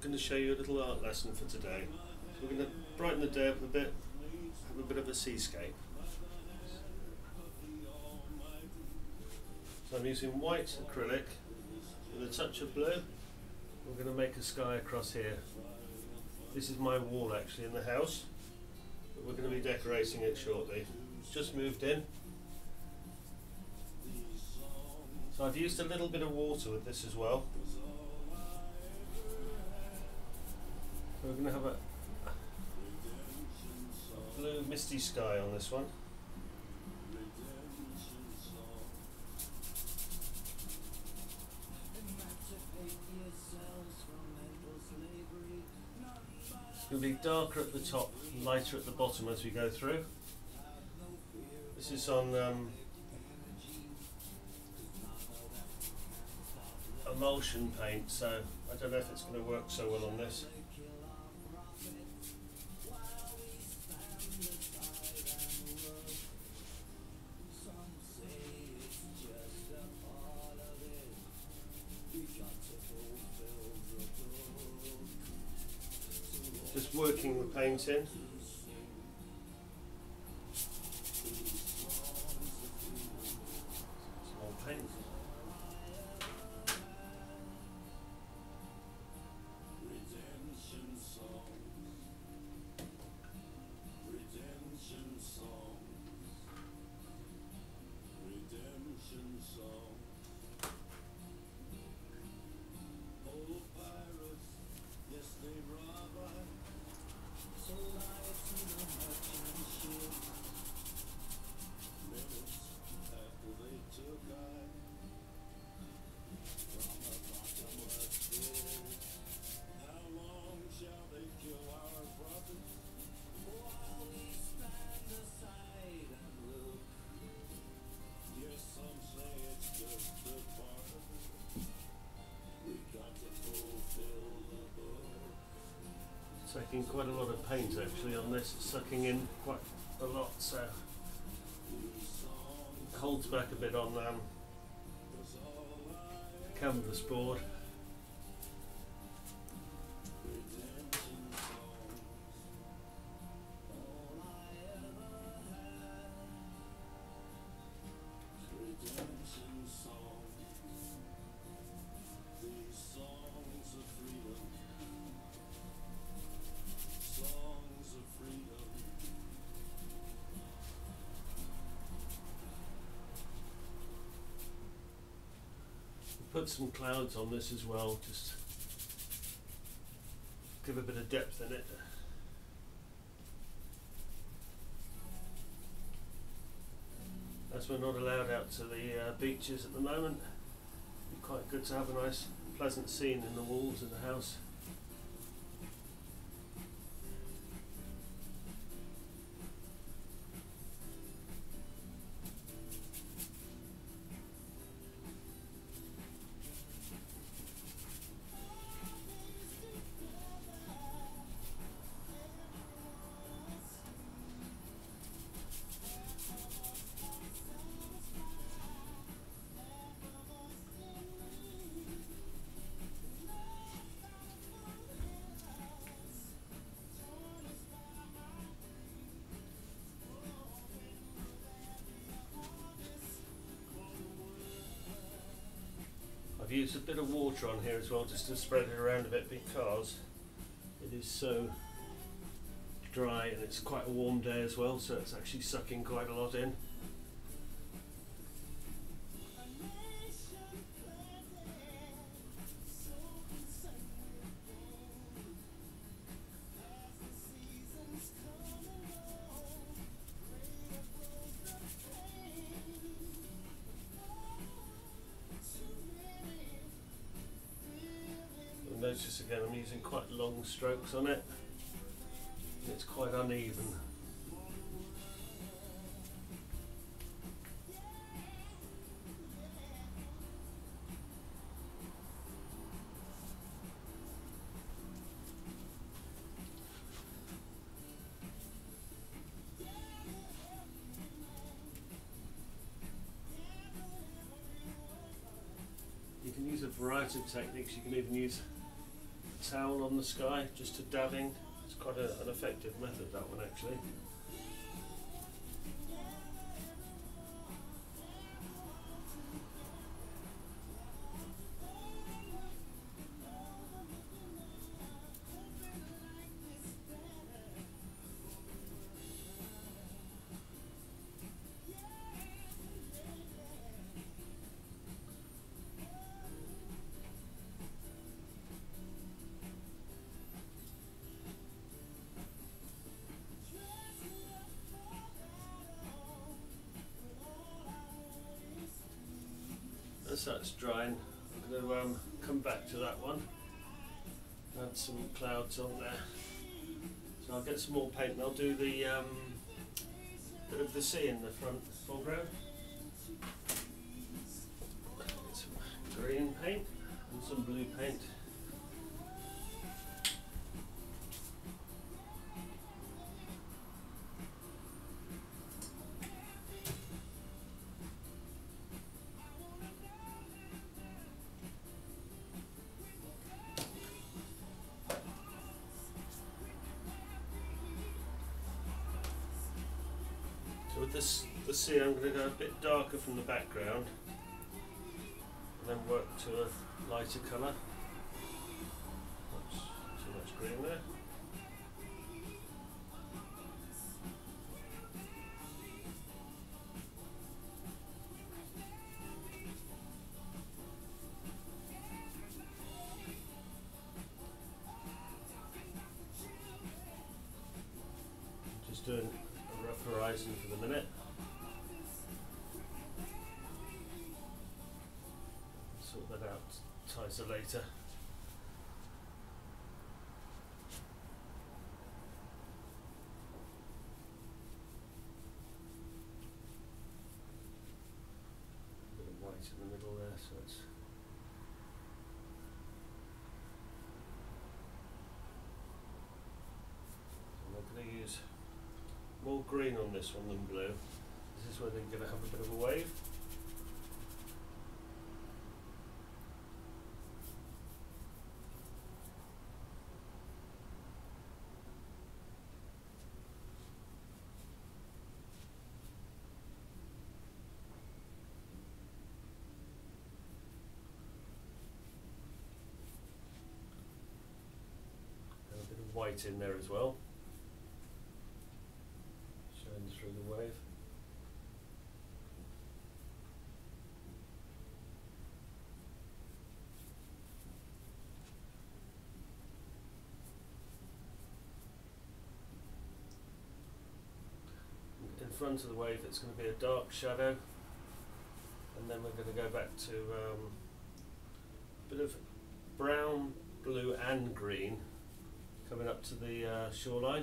going to show you a little art lesson for today. So we're going to brighten the day up a bit, have a bit of a seascape. So I'm using white acrylic with a touch of blue. We're going to make a sky across here. This is my wall actually in the house, but we're going to be decorating it shortly. It's just moved in. So I've used a little bit of water with this as well. So we're going to have a blue misty sky on this one. It's going to be darker at the top, lighter at the bottom as we go through. This is on emulsion paint, so I don't know if it's going to work so well on this. Just working the paint in. Some more paint. Taking quite a lot of paint actually on this, it's sucking in quite a lot, so it holds back a bit on canvas board. Put some clouds on this as well, just give a bit of depth in it. As we're not allowed out to the beaches at the moment, it'd be quite good to have a nice pleasant scene in the walls in the house. I've used a bit of water on here as well just to spread it around a bit because it is so dry and it's quite a warm day as well, so it's actually sucking quite a lot in. Notice again I'm using quite long strokes on it, and it's quite uneven. You can use a variety of techniques. You can even use towel on the sky, just to dabbing. It's quite an effective method, that one actually. As that's drying, I'm going to come back to that one, add some clouds on there. So I'll get some more paint and I'll do the bit of the sea in the foreground. Get some green paint and some blue paint. With the sea, I'm going to go a bit darker from the background and then work to a lighter colour. Oops, too much green there. Just doing a rough horizon for the minute. Sort that out tighter later. A bit of white in the middle there, so it's I'm going to use more green on this one than blue. This is where they're going to have a bit of a wave. And a bit of white in there as well, showing through the wave. In front of the wave it's going to be a dark shadow, and then we're going to go back to a bit of brown, blue and green coming up to the shoreline.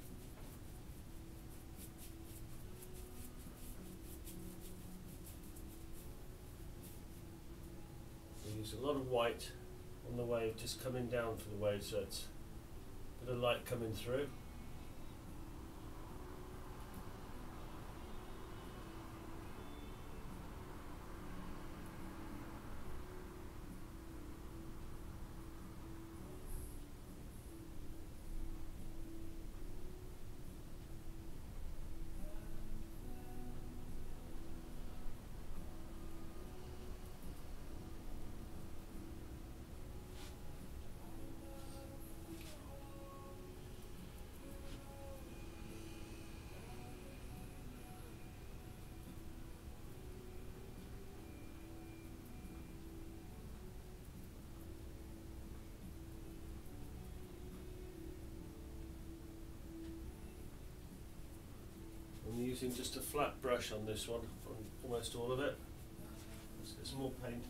We use a lot of white on the wave, just coming down for the wave, so it's a bit of light coming through. I'm using just a flat brush on this one, on almost all of it. Let's get some more paint.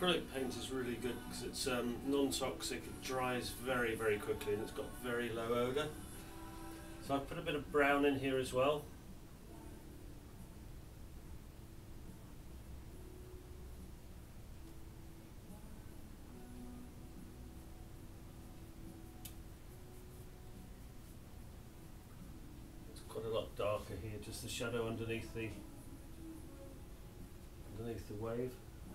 acrylic paint is really good because it's non-toxic, it dries very, very quickly, and it's got very low odour. So I've put a bit of brown in here as well. It's quite a lot darker here, just the shadow underneath the wave.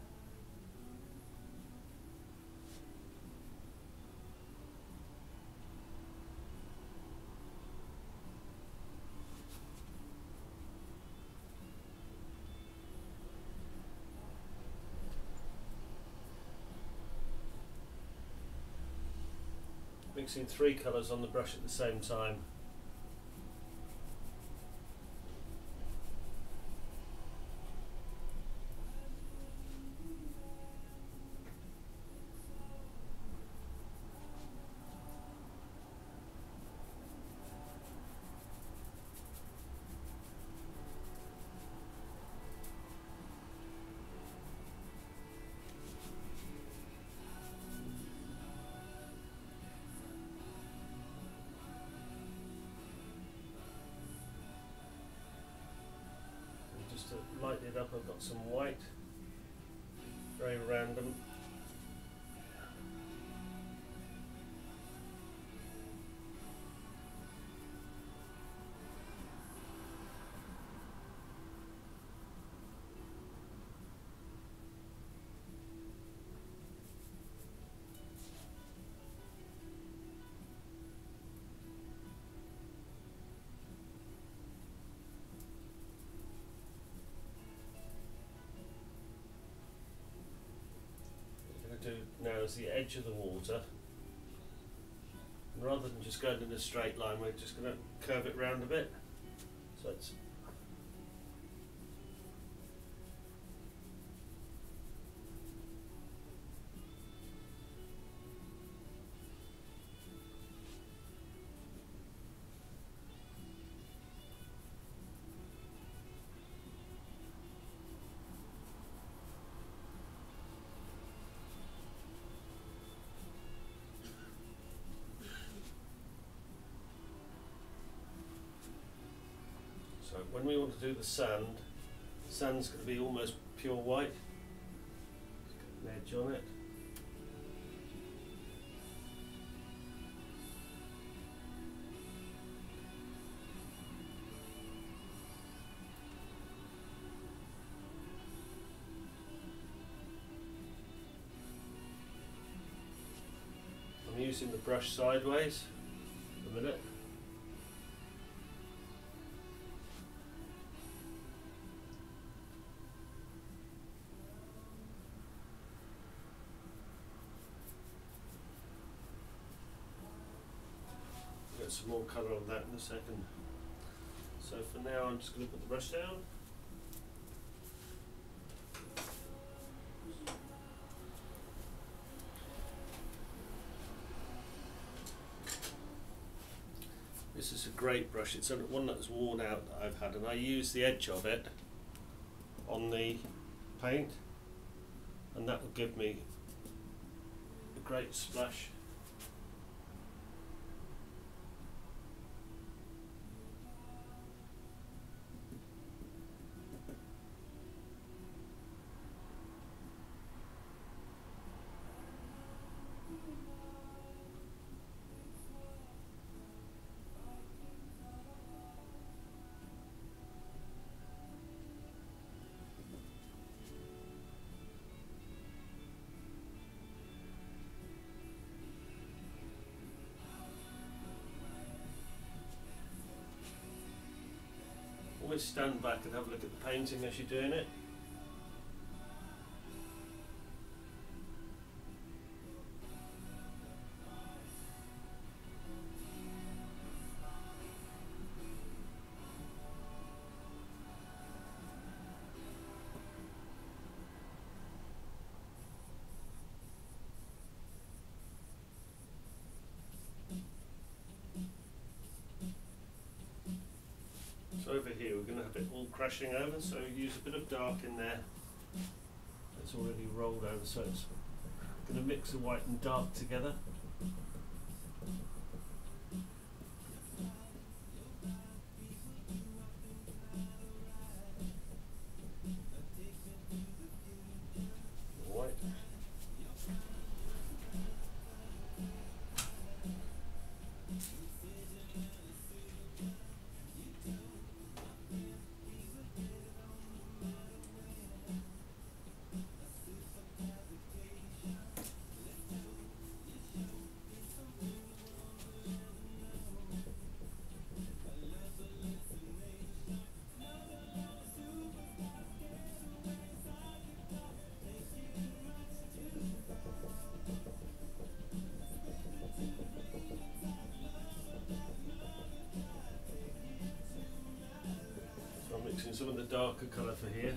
Mixing 3 colours on the brush at the same time. To lighten it up, I've got some white, very random. Do now is the edge of the water, and rather than just going in a straight line, we're just going to curve it round a bit, so it's so when we want to do the sand's going to be almost pure white. Just get an edge on it. I'm using the brush sideways a minute. Get some more colour on that in a second. So for now I'm just going to put the brush down. This is a great brush, it's one that's worn out that I've had, and I use the edge of it on the paint, and that will give me a great splash. Always stand back and have a look at the painting as you're doing it. So over here we're going to have it all crashing over, so use a bit of dark in there. Let's that's already rolled over, so it's going to mix the white and dark together. White. Mixing some of the darker colour for here.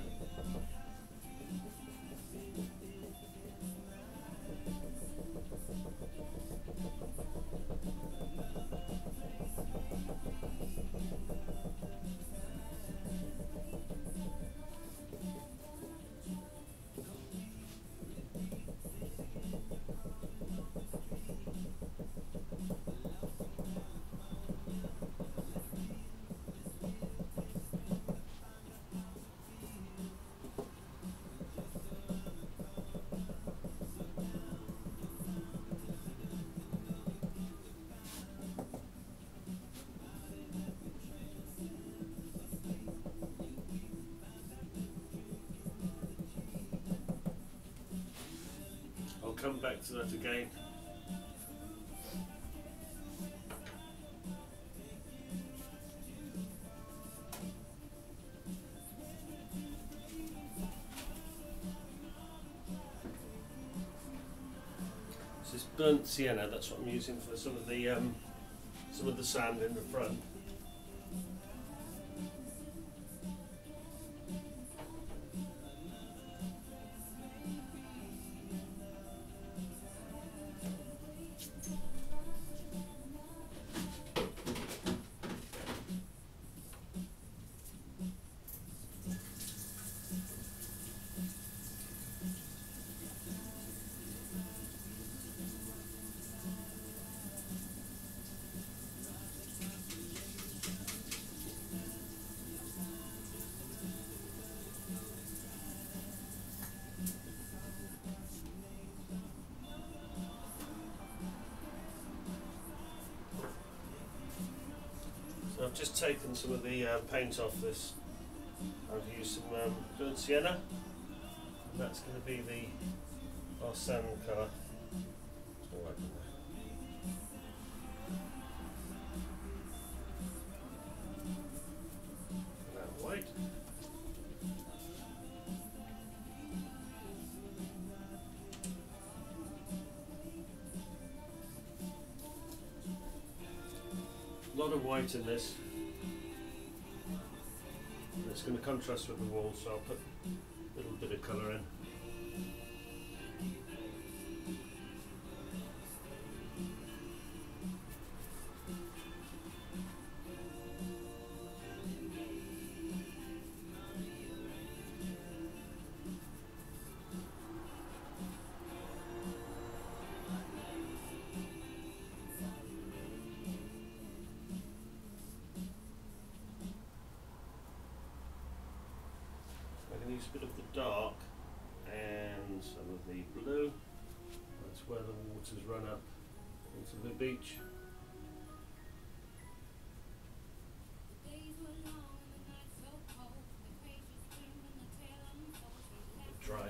Come back to that again. This is burnt sienna. That's what I'm using for some of the sand in the front. I've just taken some of the paint off this. I've used some burnt sienna. And that's going to be our sand colour. Now white. A lot of white in this. And it's going to contrast with the wall, so I'll put a little bit of colour in. Use a bit of the dark and some of the blue. That's where the water's run up into the beach. Dry.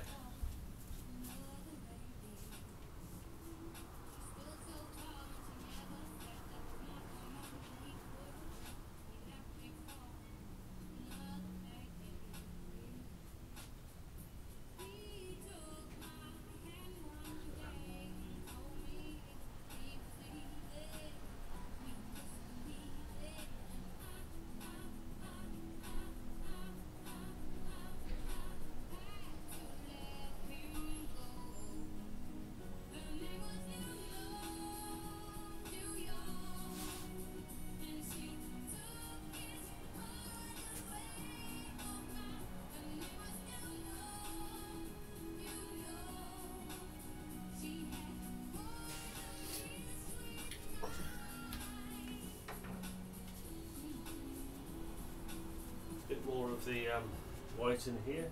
of the white in here.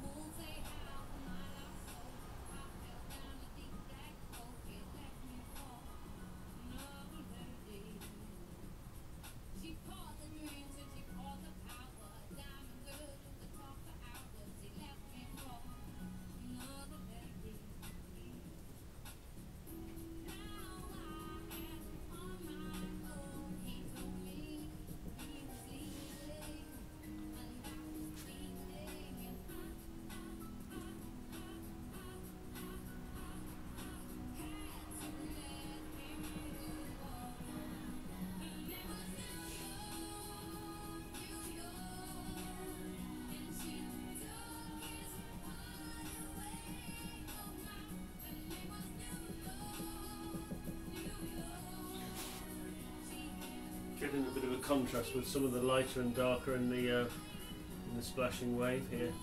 Getting a bit of a contrast with some of the lighter and darker in the splashing wave here.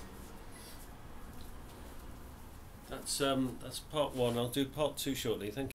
That's part one. I'll do part two shortly. Thank you.